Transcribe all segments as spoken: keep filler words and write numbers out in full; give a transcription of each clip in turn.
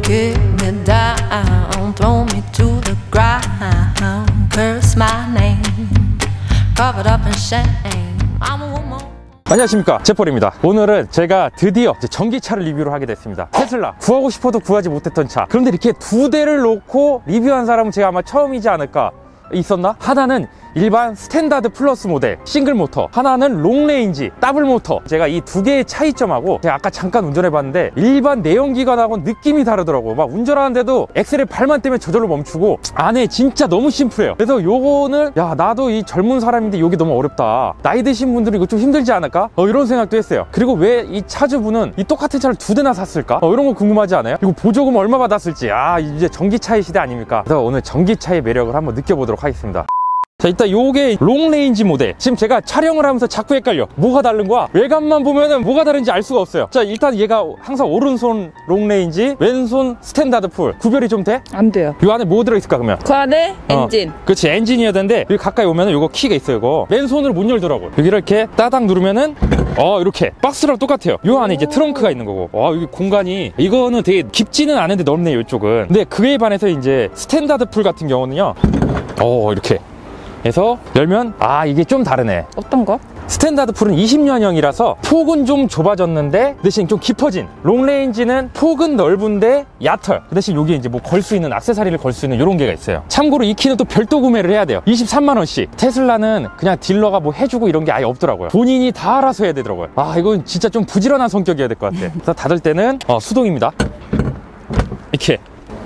kick me down, throw me to the ground, curse my name, covered up in shame. I'm a woman. 안녕하십니까, 제펄입니다. 오늘은 제가 드디어 이제 전기차를 리뷰를 하게 됐습니다. 테슬라 구하고 싶어도 구하지 못했던 차. 그런데 이렇게 두 대를 놓고 리뷰한 사람은 제가 아마 처음이지 않을까. 있었나? 하나는 일반 스탠다드 플러스 모델 싱글 모터, 하나는 롱레인지 더블 모터. 제가 이 두 개의 차이점하고 제가 아까 잠깐 운전해 봤는데 일반 내연기관하고는 느낌이 다르더라고요. 막 운전하는데도 엑셀에 발만 떼면 저절로 멈추고 안에 진짜 너무 심플해요. 그래서 요거는 야, 나도 이 젊은 사람인데 요게 너무 어렵다, 나이 드신 분들은 이거 좀 힘들지 않을까? 어, 이런 생각도 했어요. 그리고 왜 이 차주분은 이 똑같은 차를 두 대나 샀을까? 어, 이런 거 궁금하지 않아요? 그리고 보조금 얼마 받았을지. 아, 이제 전기차의 시대 아닙니까? 그래서 오늘 전기차의 매력을 한번 느껴보도록 하겠습니다. 자, 일단 요게 롱레인지 모델. 지금 제가 촬영을 하면서 자꾸 헷갈려. 뭐가 다른 거야? 외관만 보면은 뭐가 다른지 알 수가 없어요. 자, 일단 얘가 항상 오른손 롱레인지, 왼손 스탠다드 풀. 구별이 좀 돼? 안 돼요. 요 안에 뭐 들어있을까 그러면? 그 안에 엔진. 어, 그렇지, 엔진이어야 되는데 여기 가까이 오면은 요거 키가 있어요. 이거 맨손으로 못 열더라고요. 여기 이렇게 따닥 누르면은 어, 이렇게 박스랑 똑같아요. 요 안에 이제 트렁크가 있는 거고. 와, 여기 공간이 이거는 되게 깊지는 않은데 넓네요, 이쪽은. 근데 그에 반해서 이제 스탠다드 풀 같은 경우는요, 어, 이렇게 해서 열면 아, 이게 좀 다르네. 어떤 거? 스탠다드 풀은 이십 년형이라서 폭은 좀 좁아졌는데 대신 좀 깊어진, 롱레인지는 폭은 넓은데 얕아요. 그 대신 여기에 이제 뭐 걸 수 있는 액세서리를 걸 수 있는 이런 게가 있어요. 참고로 이 키는 또 별도 구매를 해야 돼요. 이십삼만 원씩. 테슬라는 그냥 딜러가 뭐 해주고 이런 게 아예 없더라고요. 본인이 다 알아서 해야 되더라고요. 아, 이건 진짜 좀 부지런한 성격이어야 될 것 같아. 그래서 닫을 때는 어, 수동입니다. 이렇게.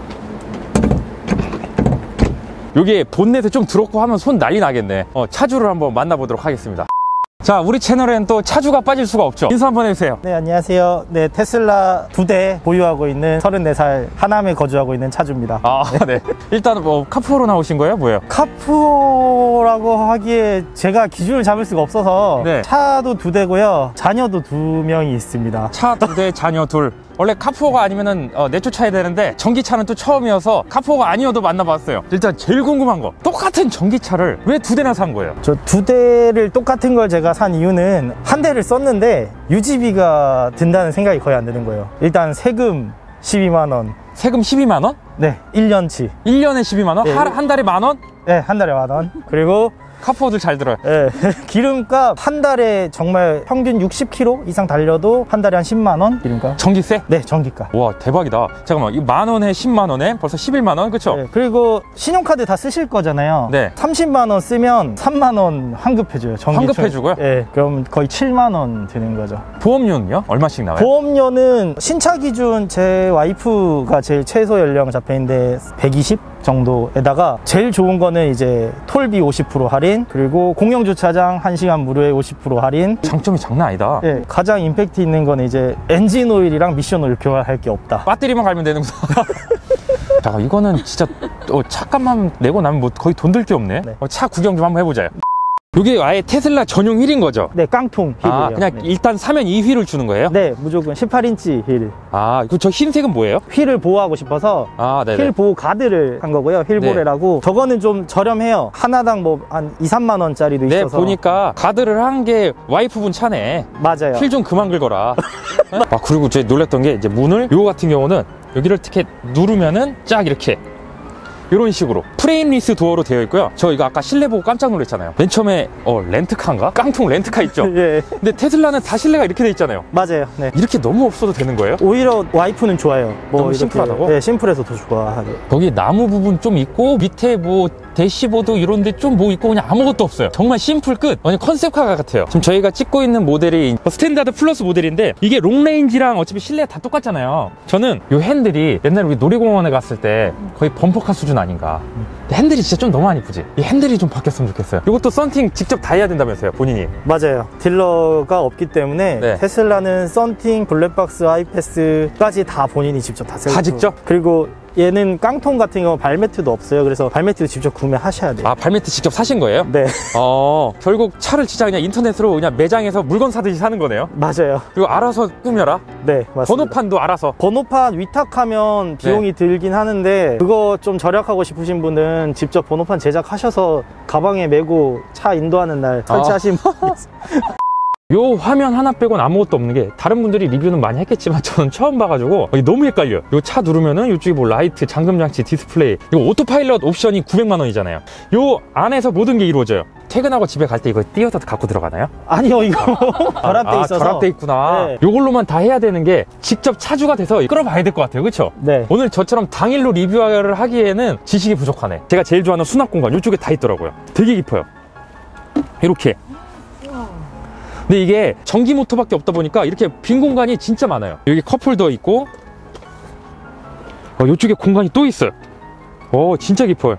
여기 본넷에 좀 들었고 하면 손 난리 나겠네. 어, 차주를 한번 만나보도록 하겠습니다. 자, 우리 채널엔 또 차주가 빠질 수가 없죠. 인사 한번 해주세요. 네, 안녕하세요. 네, 테슬라 두 대 보유하고 있는 서른네 살 하남에 거주하고 있는 차주입니다. 아, 네. 일단 뭐 카푸어로 나오신 거예요? 뭐예요? 카푸어라고 하기에 제가 기준을 잡을 수가 없어서 네. 차도 두 대고요, 자녀도 두 명이 있습니다. 차 두 대, 자녀 둘. 원래 카푸어가 아니면은 어, 내쫓아야 되는데 전기차는 또 처음이어서 카푸어가 아니어도 만나봤어요. 일단 제일 궁금한 거, 똑같은 전기차를 왜 두 대나 산 거예요? 저 두 대를 똑같은 걸 제가 산 이유는 한 대를 썼는데 유지비가 든다는 생각이 거의 안 드는 거예요. 일단 세금 십이만 원. 세금 십이만 원? 네, 일 년치. 일 년에 십이만 원? 네. 한, 한 달에 만 원? 네, 한 달에 만 원. 그리고 카푸어들 잘 들어요. 네, 기름값 한 달에 정말 평균 육십 킬로미터 이상 달려도 한 달에 한 십만 원 기름값. 전기세? 네, 전기값. 와, 대박이다. 잠깐만, 이 만 원에 십만 원에 벌써 십일만 원? 그쵸? 네, 그리고 신용카드 다 쓰실 거잖아요. 네. 삼십만 원 쓰면 삼만 원 환급해줘요. 전기 환급해주고요? 네, 그럼 거의 칠만 원 드는 거죠. 보험료는요? 얼마씩 나와요? 보험료는 신차 기준 제 와이프가 제일 최소 연령 잡혀있는데 백이십 정도에다가 제일 좋은 거는 이제 톨비 오십 퍼센트 할인, 그리고 공영주차장 한 시간 무료에 오십 퍼센트 할인. 장점이 장난 아니다. 네, 가장 임팩트 있는 거는 이제 엔진 오일이랑 미션 오일 교환할 게 없다. 배터리만 갈면 되는구나. 자, 이거는 진짜 어, 차값만 내고 나면 뭐 거의 돈 들 게 없네. 네. 어, 차 구경 좀 한번 해보자요. 이게 아예 테슬라 전용 휠인 거죠? 네, 깡통 휠이에요. 아, 그냥 네. 일단 사면 이 휠을 주는 거예요? 네, 무조건 십팔 인치 휠. 아, 그 저 흰색은 뭐예요? 휠을 보호하고 싶어서 아, 네네. 휠 보호 가드를 한 거고요. 휠보레라고. 네. 저거는 좀 저렴해요. 하나당 뭐 한 이, 삼만 원짜리도 네, 있어서. 보니까 가드를 한 게 와이프분 차네. 맞아요. 휠 좀 그만 긁어라. 아, 그리고 제가 놀랬던 게 이제 문을, 요거 같은 경우는 여기를 이렇게 누르면은 쫙 이렇게 이런 식으로 프레임리스 도어로 되어 있고요. 저 이거 아까 실내 보고 깜짝 놀랐잖아요. 맨 처음에 어 렌트카인가? 깡통 렌트카 있죠? 예. 근데 테슬라는 다 실내가 이렇게 돼 있잖아요. 맞아요. 네. 이렇게 너무 없어도 되는 거예요? 오히려 와이프는 좋아요. 뭐 너무 이렇게, 심플하다고? 네, 심플해서 더 좋아하게. 거기 나무 부분 좀 있고 밑에 뭐 대시보드 이런 데 좀 뭐 있고 그냥 아무것도 없어요. 정말 심플 끝. 완전 컨셉카 같아요. 지금 저희가 찍고 있는 모델이 스탠다드 플러스 모델인데 이게 롱레인지랑 어차피 실내 다 똑같잖아요. 저는 요 핸들이 옛날에 우리 놀이공원에 갔을 때 거의 범퍼카 수준 아닌가. 핸들이 진짜 좀 너무 안 이쁘지? 이 핸들이 좀 바뀌었으면 좋겠어요. 이것도 썬팅 직접 다 해야 된다면서요, 본인이? 맞아요. 딜러가 없기 때문에 네. 테슬라는 썬팅, 블랙박스, 아이패스까지 다 본인이 직접 다 세우고. 다 직접? 그리고 얘는 깡통 같은 경우 발매트도 없어요. 그래서 발매트도 직접 구매하셔야 돼요. 아, 발매트 직접 사신 거예요? 네. 어, 결국 차를 진짜 그냥 인터넷으로 그냥 매장에서 물건 사듯이 사는 거네요? 맞아요. 그리고 알아서 꾸며라? 네, 맞습니다. 번호판도 알아서? 번호판 위탁하면 비용이 네. 들긴 하는데 그거 좀 절약하고 싶으신 분은 직접 번호판 제작하셔서 가방에 메고 차 인도하는 날 설치하시면 아. 요 화면 하나 빼고는 아무것도 없는 게, 다른 분들이 리뷰는 많이 했겠지만 저는 처음 봐가지고 너무 헷갈려요. 요 차 누르면은 이쪽에 뭐 라이트, 잠금장치, 디스플레이, 이거 오토파일럿 옵션이 구백만 원이잖아요. 요 안에서 모든 게 이루어져요. 퇴근하고 집에 갈 때 이거 띄어서 갖고 들어가나요? 아니요, 이거 결합돼 아, 있어서. 결합돼 있구나. 네. 요걸로만 다 해야 되는 게 직접 차주가 돼서 끌어봐야 될 것 같아요. 그쵸? 네. 오늘 저처럼 당일로 리뷰를 하기에는 지식이 부족하네. 제가 제일 좋아하는 수납 공간 이쪽에 다 있더라고요. 되게 깊어요. 이렇게. 근데 이게 전기 모터밖에 없다 보니까 이렇게 빈 공간이 진짜 많아요. 여기 컵홀더 있고, 어, 이쪽에 공간이 또 있어요. 오, 진짜 깊어요.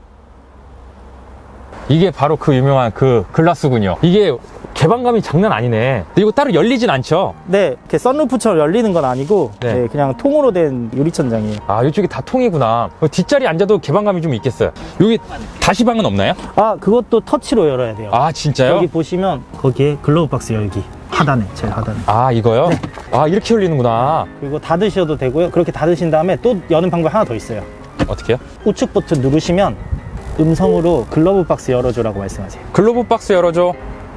이게 바로 그 유명한 그 글라스군요. 이게 개방감이 장난 아니네. 근데 이거 따로 열리진 않죠? 네, 이렇게 썬루프처럼 열리는 건 아니고 네. 네, 그냥 통으로 된 유리천장이에요. 아, 이쪽이 다 통이구나. 뒷자리 앉아도 개방감이 좀 있겠어요. 여기 다시방은 없나요? 아, 그것도 터치로 열어야 돼요. 아, 진짜요? 여기 보시면 거기에 글러브 박스 열기 하단에, 제일 하단에. 아, 이거요? 네. 아, 이렇게 열리는구나. 그리고 닫으셔도 되고요. 그렇게 닫으신 다음에 또 여는 방법이 하나 더 있어요. 어떻게요? 우측 버튼 누르시면 음성으로 글러브 박스 열어줘라고 말씀하세요. 글로브 박스 열어줘.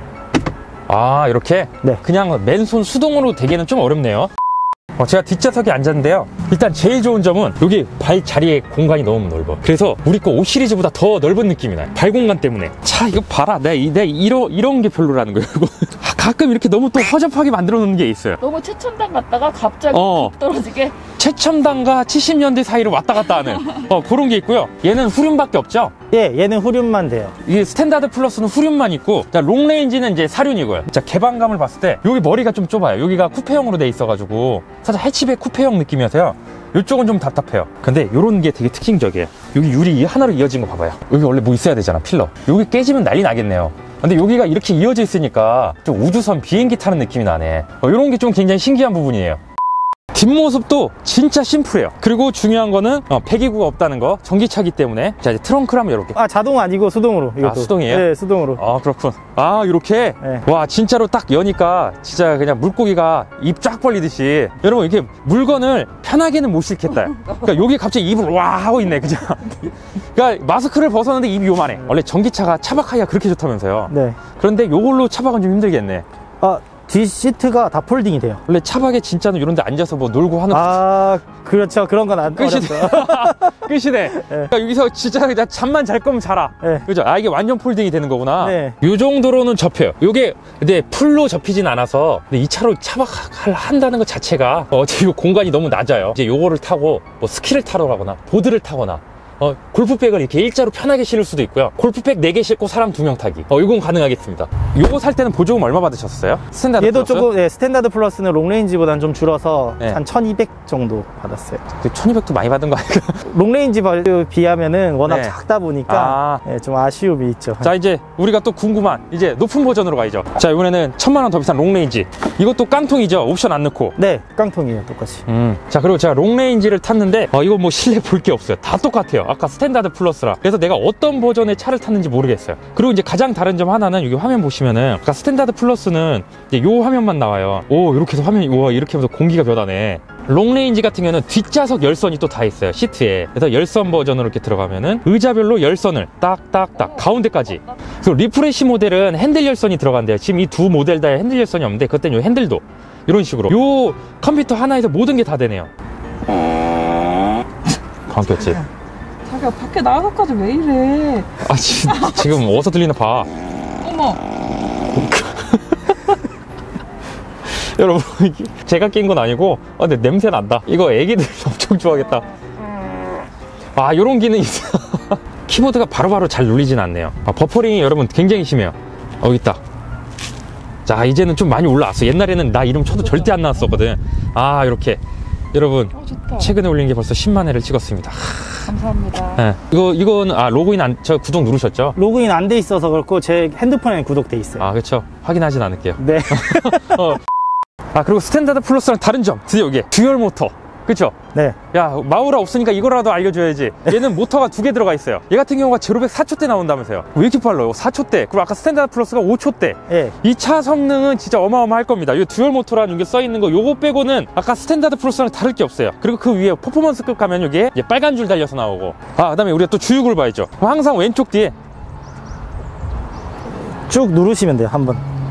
아, 이렇게? 네. 그냥 맨손 수동으로 되기는 좀 어렵네요. 어, 제가 뒷좌석에 앉았는데요. 일단 제일 좋은 점은 여기 발 자리에 공간이 너무 넓어. 그래서 우리 거 오 시리즈보다 더 넓은 느낌이 나요. 발 공간 때문에. 차, 이거 봐라. 내가, 이- 내가 이러, 이런 게 별로라는 거예요. 이거. 가끔 이렇게 너무 또 허접하게 만들어 놓는 게 있어요. 너무 최첨단 갔다가 갑자기 어. 툭 떨어지게. 최첨단과 칠십 년대 사이를 왔다 갔다 하는 어, 그런 게 있고요. 얘는 후륜밖에 없죠. 예, 얘는 후륜만 돼요. 이게 스탠다드 플러스는 후륜만 있고, 자, 롱레인지는 이제 사륜이고요. 자, 개방감을 봤을 때 여기 머리가 좀 좁아요. 여기가 쿠페형으로 돼 있어가지고 살짝 해치백 쿠페형 느낌이어서요. 이쪽은 좀 답답해요. 근데 이런 게 되게 특징적이에요. 여기 유리 하나로 이어진 거 봐봐요. 여기 원래 뭐 있어야 되잖아, 필러. 여기 깨지면 난리 나겠네요. 근데 여기가 이렇게 이어져 있으니까 좀 우주선 비행기 타는 느낌이 나네. 어, 이런 게 좀 굉장히 신기한 부분이에요. 뒷모습도 진짜 심플해요. 그리고 중요한 거는 어, 배기구가 없다는 거. 전기차기 때문에. 자, 이제 트렁크를 한번 열어볼게요. 아, 자동 아니고 수동으로. 이것도. 아, 수동이에요? 네, 수동으로. 아, 그렇군. 아, 이렇게? 네. 와, 진짜로 딱 여니까 진짜 그냥 물고기가 입 쫙 벌리듯이. 여러분, 이렇게 물건을 편하게는 못 싣겠다. 그러니까 여기 갑자기 입을 와 하고 있네, 그죠? 그러니까 마스크를 벗었는데 입이 요만해. 원래 전기차가 차박하기가 그렇게 좋다면서요. 네. 그런데 요걸로 차박은 좀 힘들겠네. 아, 뒷 시트가 다 폴딩이 돼요. 원래 차박에 진짜는 이런 데 앉아서 뭐 놀고 하는 아, 그렇죠. 그런 건 안 끝이네. 어렵어요. 끝이네. 그러니까 여기서 진짜 그냥 잠만 잘 거면 자라. 네. 그죠? 아, 이게 완전 폴딩이 되는 거구나. 네. 요 정도로는 접혀요. 요게 근데 풀로 접히진 않아서, 근데 이 차로 차박을 한다는 것 자체가 어차피 요 공간이 너무 낮아요. 이제 요거를 타고 뭐 스키를 타러 가거나 보드를 타거나 어, 골프백을 이렇게 일자로 편하게 실을 수도 있고요. 골프백 네 개 싣고 사람 두 명 타기. 어, 이건 가능하겠습니다. 요거 살 때는 보조금 얼마 받으셨어요? 스탠다드 얘도 플러스? 조금, 네, 스탠다드 플러스는 롱레인지보다는 좀 줄어서 네. 한 천이백 정도 받았어요. 천이백도 많이 받은 거 아닐까? 롱레인지 비하면은 워낙 네. 작다 보니까 아. 네, 좀 아쉬움이 있죠. 자, 이제 우리가 또 궁금한 이제 높은 버전으로 가야죠. 자, 이번에는 천만 원 더 비싼 롱레인지. 이것도 깡통이죠. 옵션 안 넣고. 네, 깡통이에요, 똑같이. 음. 자, 그리고 제가 롱레인지를 탔는데 어, 이거 뭐 실내 볼 게 없어요. 다 똑같아요. 아까 스탠다드 플러스라. 그래서 내가 어떤 버전의 차를 탔는지 모르겠어요. 그리고 이제 가장 다른 점 하나는 여기 화면 보시면은 아까 스탠다드 플러스는 이제 요 화면만 나와요. 오, 이렇게 해서 화면이 우와, 이렇게 하면서 공기가 변하네. 롱레인지 같은 경우는 뒷좌석 열선이 또 다 있어요, 시트에. 그래서 열선 버전으로 이렇게 들어가면은 의자별로 열선을 딱딱딱 가운데까지. 그리고 리프레시 모델은 핸들 열선이 들어간대요. 지금 이 두 모델 다 핸들 열선이 없는데 그때는 요 핸들도 이런 식으로 요 컴퓨터 하나에서 모든 게 다 되네요. 광꼈지? 자기야 밖에 나가서까지 왜 이래? 아, 지, 지금 어디서 들리나 봐. 어머. 여러분, 이게 제가 낀 건 아니고, 아, 근데 냄새 난다. 이거 애기들 엄청 좋아하겠다. 아, 요런 기능이 있어. 키보드가 바로바로 잘 눌리진 않네요. 아, 버퍼링이 여러분 굉장히 심해요. 어, 여기 있다. 자, 이제는 좀 많이 올라왔어. 옛날에는 나 이름 쳐도 절대 안 나왔었거든. 아, 이렇게. 여러분, 어, 좋다. 최근에 올린 게 벌써 십만 회를 찍었습니다. 감사합니다. 네. 이거, 이거는, 아, 로그인 안, 저 구독 누르셨죠? 로그인 안 돼 있어서 그렇고 제 핸드폰에는 구독돼 있어요. 아, 그렇죠. 확인하진 않을게요. 네. 어. 아, 그리고 스탠다드 플러스랑 다른 점. 드디어 이게 듀얼 모터. 그쵸? 네. 야, 마우라 없으니까 이거라도 알려줘야지. 얘는 모터가 두 개 들어가 있어요. 얘 같은 경우가 제로백 사 초대 나온다면서요. 왜 이렇게 빨라요? 사 초대. 그리고 아까 스탠다드 플러스가 오 초대. 예. 이 차 성능은 진짜 어마어마할 겁니다. 이 듀얼 모터라는 게 써있는 거, 요거 빼고는 아까 스탠다드 플러스랑 다를 게 없어요. 그리고 그 위에 퍼포먼스급 가면 이게 이제 빨간 줄 달려서 나오고. 아, 그 다음에 우리가 또 주육을 봐야죠. 항상 왼쪽 뒤에. 쭉 누르시면 돼요, 한번.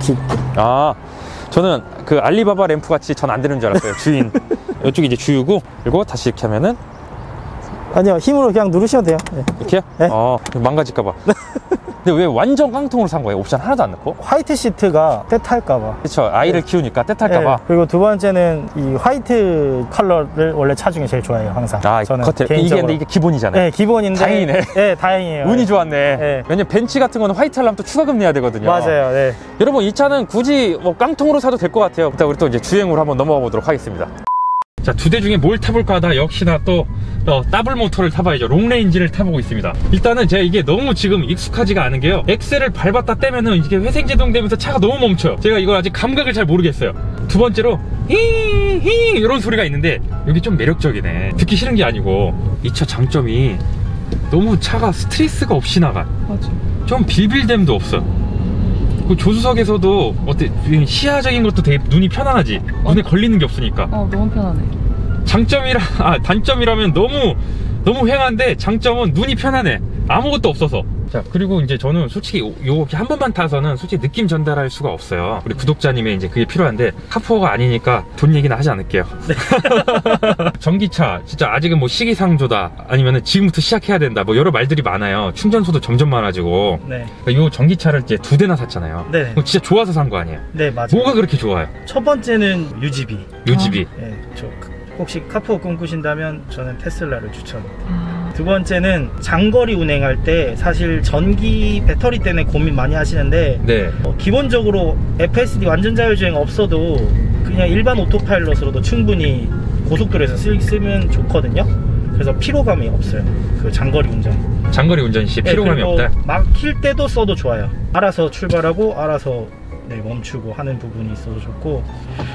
킥. 아, 저는 그 알리바바 램프 같이 전 안 되는 줄 알았어요. 주인. 이쪽이 이제 주유고, 그리고 다시 이렇게 하면은 아니요, 힘으로 그냥 누르셔도 돼요. 네. 이렇게요? 네. 어, 망가질까봐. 근데 왜 완전 깡통으로 산 거예요? 옵션 하나도 안 넣고? 화이트 시트가 때탈까봐. 그쵸, 아이를 네. 키우니까 때탈까봐. 네. 그리고 두 번째는 이 화이트 컬러를 원래 차 중에 제일 좋아해요, 항상. 아, 저는 겉에 이게 개인적으로. 근데 이게 기본이잖아요. 네, 기본인데. 다행이네. 네, 다행이에요. 운이 좋았네. 네. 왜냐면 벤치 같은 거는 화이트 하려면 또 추가금 내야 되거든요. 맞아요. 네. 여러분, 이 차는 굳이 뭐 깡통으로 사도 될 것 같아요. 일단 우리 또 이제 주행으로 한번 넘어가 보도록 하겠습니다. 자, 두 대 중에 뭘 타볼까 하다 역시나 또 어, 더블 모터를 타봐야죠. 롱레인지를 타보고 있습니다. 일단은 제가 이게 너무 지금 익숙하지가 않은 게요, 엑셀을 밟았다 떼면은 이게 회생제동 되면서 차가 너무 멈춰요. 제가 이걸 아직 감각을 잘 모르겠어요. 두 번째로 히히 이런 소리가 있는데 여기 좀 매력적이네. 듣기 싫은 게 아니고 이 차 장점이 너무 차가 스트레스가 없이 나가. 맞아. 좀 빌빌됨도 없어. 그 조수석에서도 어때, 시야적인 것도 되게 눈이 편안하지. 눈에 걸리는 게 없으니까. 어, 너무 편하네. 장점이라, 아, 단점이라면 너무 너무 휑한데, 장점은 눈이 편안해. 아무것도 없어서. 자, 그리고 이제 저는 솔직히 요 한 번만 타서는 솔직히 느낌 전달할 수가 없어요. 우리 구독자님의 이제 그게 필요한데, 카푸어가 아니니까 돈 얘기는 하지 않을게요. 네. 전기차 진짜 아직은 뭐 시기상조다, 아니면은 지금부터 시작해야 된다, 뭐 여러 말들이 많아요. 충전소도 점점 많아지고. 네. 그러니까 요 전기차를 이제 두 대나 샀잖아요. 네. 그럼 진짜 좋아서 산 거 아니에요? 네, 맞아요. 뭐가 그렇게 좋아요? 첫 번째는 유지비. 유지비. 네, 저 혹시 카푸어 꿈꾸신다면 저는 테슬라를 추천합니다. 아, 두 번째는 장거리 운행할 때 사실 전기 배터리 때문에 고민 많이 하시는데, 네. 어, 기본적으로 에프에스디 완전 자율주행 없어도 그냥 일반 오토파일럿으로도 충분히 고속도로에서 쓰, 쓰면 좋거든요. 그래서 피로감이 없어요, 그 장거리 운전. 장거리 운전 시 피로감이 네, 없다. 막힐 때도 써도 좋아요. 알아서 출발하고 알아서 네, 멈추고 하는 부분이 있어서 좋고,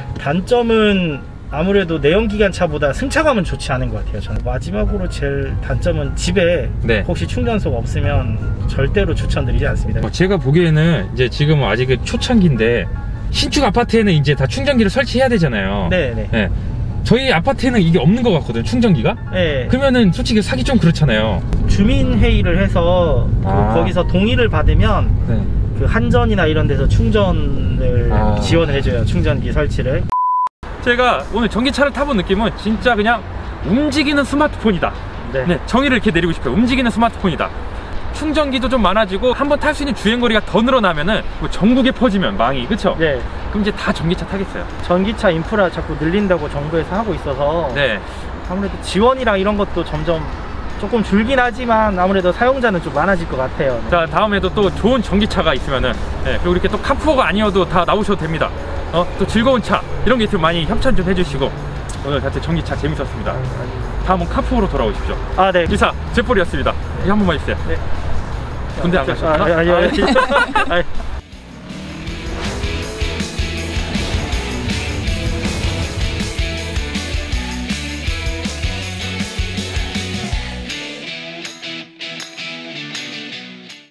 단점은 아무래도 내연기관 차보다 승차감은 좋지 않은 것 같아요. 저는 마지막으로 제일 단점은 집에 네. 혹시 충전소가 없으면 절대로 추천드리지 않습니다. 어, 제가 보기에는 이제 지금 아직 초창기인데, 신축 아파트에는 이제 다 충전기를 설치해야 되잖아요. 네네. 네. 저희 아파트에는 이게 없는 것 같거든요, 충전기가. 네. 그러면은 솔직히 사기 좀 그렇잖아요. 주민회의를 해서 그 아. 거기서 동의를 받으면 네. 그 한전이나 이런 데서 충전을 아. 지원을 해줘요, 충전기 설치를. 제가 오늘 전기차를 타본 느낌은 진짜 그냥 움직이는 스마트폰이다. 네. 네, 정의를 이렇게 내리고 싶어요. 움직이는 스마트폰이다. 충전기도 좀 많아지고 한번 탈 수 있는 주행거리가 더 늘어나면은 뭐 전국에 퍼지면 망이, 그쵸? 네. 그럼 이제 다 전기차 타겠어요. 전기차 인프라 자꾸 늘린다고 정부에서 하고 있어서 네. 아무래도 지원이랑 이런 것도 점점 조금 줄긴 하지만 아무래도 사용자는 좀 많아질 것 같아요. 네. 자, 다음에도 또 좋은 전기차가 있으면은, 네, 그리고 이렇게 또 카푸어가 아니어도 다 나오셔도 됩니다. 어, 또 즐거운 차 이런 게 있으면 많이 협찬 좀 해주시고. 오늘 하여튼 전기차 재밌었습니다. 다음은 카푸어로 돌아오십시오. 아, 네. 이사 제폴이었습니다. 이거 한 번만 해주세요. 네. 군대 안 가셨나? 아, 아니요. 아니, 아니.